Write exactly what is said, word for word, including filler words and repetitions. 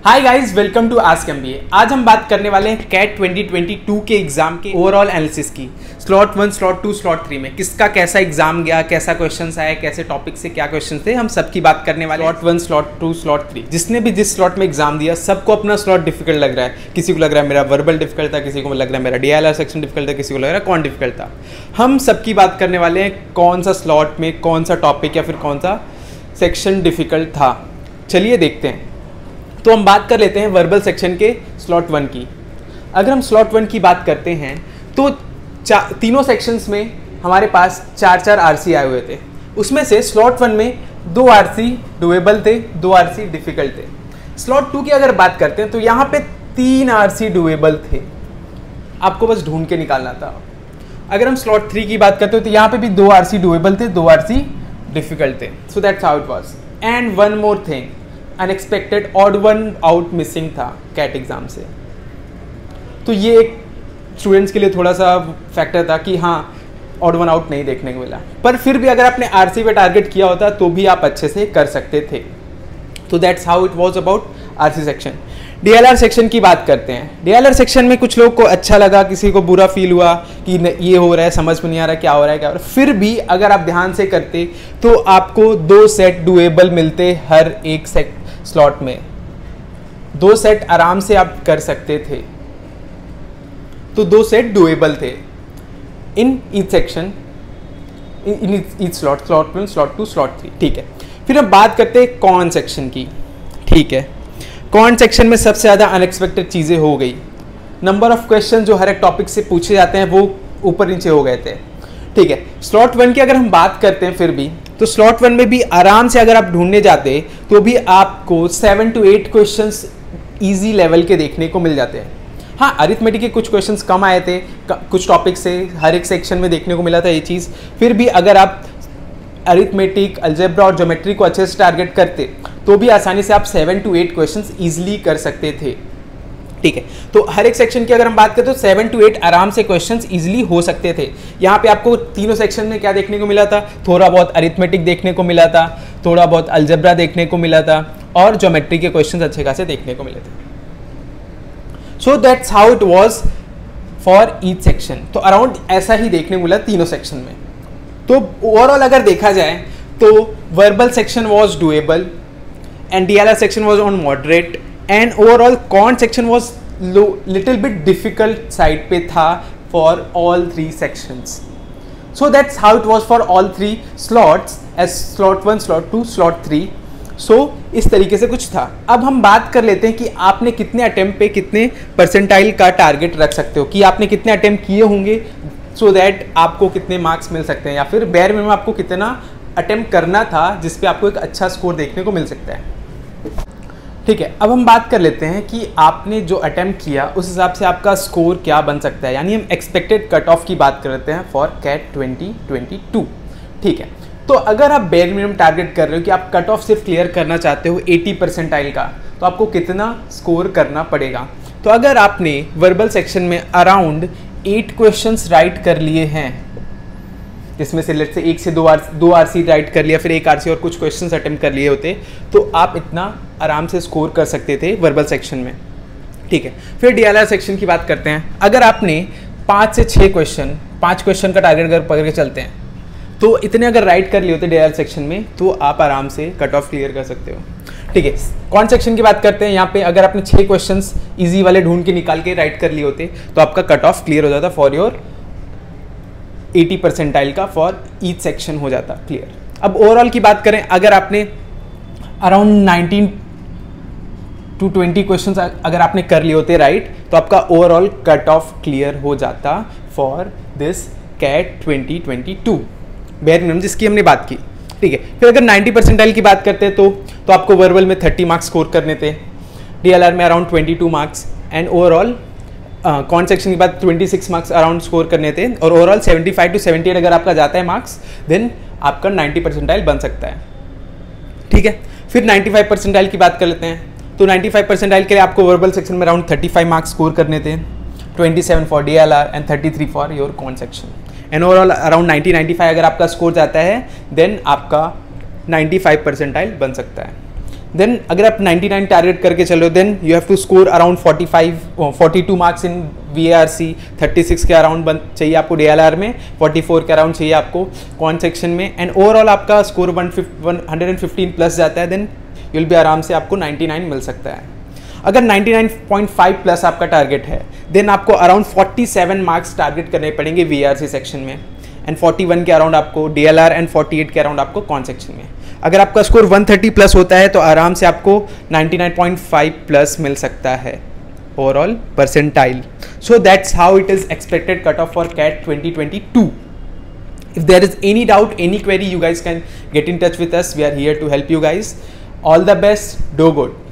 Hi guys, welcome to Ask MBA. आज हम बात करने वाले हैं कैट ट्वेंटी ट्वेंटी टू के एग्जाम के ओवरऑल एनालिसिस की। Slot one, slot two, slot three में किसका कैसा एग्जाम गया, कैसा क्वेश्चंस आए, कैसे टॉपिक से क्या क्वेश्चंस थे, हम सबकी बात करने वाले। Slot one, slot two, slot three, जिसने भी जिस स्लॉट में एग्जाम दिया सबको अपना स्लॉट डिफिकल्ट लग रहा है। किसी को लग रहा है मेरा वर्बल डिफिकल्ट था, किसी को लग रहा है मेरा डीएलआर सेक्शन डिफिकल्ट था, किसी को लग रहा है कौन डिफिकल्ट था। हम सबकी बात करने वाले हैं कौन सा स्लॉट में कौन सा टॉपिक या फिर कौन सा सेक्शन डिफिकल्ट था। चलिए देखते हैं। तो हम बात कर लेते हैं वर्बल सेक्शन के स्लॉट वन की। अगर हम स्लॉट वन की बात करते हैं तो तीनों सेक्शंस में हमारे पास चार चार आरसी आए हुए थे। उसमें से स्लॉट वन में दो आरसी डुएबल थे, दो आरसी डिफिकल्ट थे। स्लॉट टू की अगर बात करते हैं तो यहाँ पे तीन आरसी डुएबल थे, आपको बस ढूंढ के निकालना था। अगर हम स्लॉट थ्री की बात करते हैं तो यहाँ पे भी दो आरसी डुएबल थे, दो आरसी डिफिकल्ट थे। So that's how it was. And one more thing, unexpected odd one out missing था कैट एग्जाम से। तो ये एक स्टूडेंट्स के लिए थोड़ा सा फैक्टर था कि हाँ ऑड वन आउट नहीं देखने को मिला, पर फिर भी अगर आपने आरसी पे टारगेट किया होता तो भी आप अच्छे से कर सकते थे। तो that's how it was about RC section. DLR section की बात करते हैं। डीएलआर सेक्शन में कुछ लोगों को अच्छा लगा, किसी को बुरा फील हुआ कि ये हो रहा है, समझ में नहीं आ रहा क्या हो रहा है क्या हो रहा है। फिर भी अगर आप ध्यान से करते तो आपको दो सेट डुएबल मिलते हर एक सेट स्लॉट में, दो सेट आराम से आप कर सकते थे। तो दो सेट डुएबल थे in each section, in each slot, slot one, slot two, slot three. ठीक है, फिर हम बात करते हैं कॉन सेक्शन की। ठीक है, कॉन सेक्शन में सबसे ज़्यादा अनएक्सपेक्टेड चीज़ें हो गई। नंबर ऑफ क्वेश्चन जो हर एक टॉपिक से पूछे जाते हैं वो ऊपर नीचे हो गए थे। ठीक है, स्लॉट वन की अगर हम बात करते हैं फिर भी तो स्लॉट वन में भी आराम से अगर आप ढूंढने जाते तो भी आपको seven to eight questions easy level के देखने को मिल जाते हैं। हाँ, अरिथमेटिक के कुछ क्वेश्चंस कम आए थे, कुछ टॉपिक से हर एक सेक्शन में देखने को मिला था ये चीज़। फिर भी अगर आप अरिथमेटिक, अलजेब्रा और ज्योमेट्री को अच्छे से टारगेट करते तो भी आसानी से आप seven to eight questions easily कर सकते थे। ठीक है, तो हर एक सेक्शन की अगर हम बात करें तो सेवन टू एट आराम से क्वेश्चंस इजीली हो सकते थे। यहाँ पे आपको तीनों सेक्शन में क्या देखने को मिला था, थोड़ा बहुत अरिथमेटिक देखने को मिला था, थोड़ा बहुत अलजेब्रा देखने को मिला था और ज्योमेट्री के क्वेश्चंस अच्छे खासे देखने को मिले थे। So that's how it was for each section. तो अराउंड ऐसा ही देखने को मिला तीनों सेक्शन में। तो ओवरऑल अगर देखा जाए तो verbal section was doable and DLR section was on moderate and overall quant section was low little bit difficult side पे था for all three sections. So that's how it was for all three slots as slot one, slot two, slot three. So इस तरीके से कुछ था। अब हम बात कर लेते हैं कि आपने कितने अटेम्प्ट पे कितने परसेंटाइल का टारगेट रख सकते हो, कि आपने कितने अटेम्प्ट किए होंगे सो दैट आपको कितने मार्क्स मिल सकते हैं, या फिर बेयर मिनिमम आपको कितना अटेम्प्ट करना था जिस पे आपको एक अच्छा स्कोर देखने को मिल सकता है। ठीक है, अब हम बात कर लेते हैं कि आपने जो अटेम्प्ट किया उस हिसाब से आपका स्कोर क्या बन सकता है, यानी हम एक्सपेक्टेड कट ऑफ की बात कर लेते हैं for CAT twenty twenty two. ठीक है, तो अगर आप बेयर मिनिमम टारगेट कर रहे हो कि आप कट ऑफ सिर्फ क्लियर करना चाहते हो एटी परसेंटाइल का, तो आपको कितना स्कोर करना पड़ेगा। तो अगर आपने वर्बल सेक्शन में अराउंड एट क्वेश्चंस राइट कर लिए हैं, जिसमें से लेट से एक से दो आर दो आरसी राइट कर लिया, फिर एक आरसी और कुछ क्वेश्चंस अटेम्प्ट कर लिए होते, तो आप इतना आराम से स्कोर कर सकते थे वर्बल सेक्शन में। ठीक है, फिर डीएलआर सेक्शन की बात करते हैं। अगर आपने पाँच से छः क्वेश्चन पाँच क्वेश्चन का टारगेट अगर पकड़ के चलते हैं तो इतने अगर राइट कर लिए होते डीएलआर सेक्शन में तो आप आराम से कट ऑफ क्लियर कर सकते हो। ठीक है, कौन सेक्शन की बात करते हैं। यहाँ पे अगर आपने छः क्वेश्चंस ईजी वाले ढूंढ के निकाल के राइट कर लिए होते तो आपका कट ऑफ क्लियर हो जाता फॉर योर एटी परसेंटाइल का, फॉर ईच सेक्शन हो जाता क्लियर। अब ओवरऑल की बात करें, अगर आपने around nineteen to twenty questions अगर आपने कर लिए होते राइट तो आपका ओवरऑल कट ऑफ क्लियर हो जाता for this CAT twenty twenty two bare minimum जिसकी हमने बात की। ठीक है, फिर अगर नाइंटी परसेंटाइल की बात करते हैं तो तो आपको वर्बल में थर्टी मार्क्स स्कोर करने थे, डीएलआर में around twenty two marks and overall quant section की बात twenty six marks around score करने थे, और overall seventy five to seventy eight अगर आपका जाता है मार्क्स देन आपका नाइंटी परसेंटाइल बन सकता है। ठीक है, फिर नाइंटी फाइव परसेंटाइल की बात कर लेते हैं। तो नाइंटी फाइव परसेंटाइल के लिए आपको वर्बल सेक्शन में around thirty five marks score करने थे, twenty seven for DLR and thirty three for your quant section and overall around ninety ninety five अगर आपका स्कोर जाता है देन आपका नाइंटी फाइव परसेंटाइल बन सकता है। देन अगर आप निन्यानवे टारगेट करके चलो then you have to score around पैंतालीस बयालीस मार्क्स इन वीएआरसी, छत्तीस के अराउंड बन चाहिए आपको डीएलआर में, चौवालीस के अराउंड चाहिए आपको कॉन सेक्शन में, एंड ओवरऑल आपका स्कोर वन फिफ्टीन प्लस जाता है, देन यू विल बी आराम से आपको निन्यानवे मिल सकता है। अगर निन्यानवे पॉइंट फाइव प्लस आपका टारगेट है देन आपको अराउंड सैंतालीस मार्क्स टारगेट करने पड़ेंगे वीआरसी सेक्शन में, एंड इकतालीस के अराउंड आपको डीएलआर एंड अड़तालीस के अराउंड आपको कॉन सेक्शन में। अगर आपका स्कोर एक सौ तीस प्लस होता है तो आराम से आपको निन्यानवे पॉइंट फाइव प्लस मिल सकता है overall percentile. So that's how it is expected cut off for CAT twenty twenty two. If there is any doubt, any query, you guys can get in touch with us. We are here to help you guys. All the best. Do good.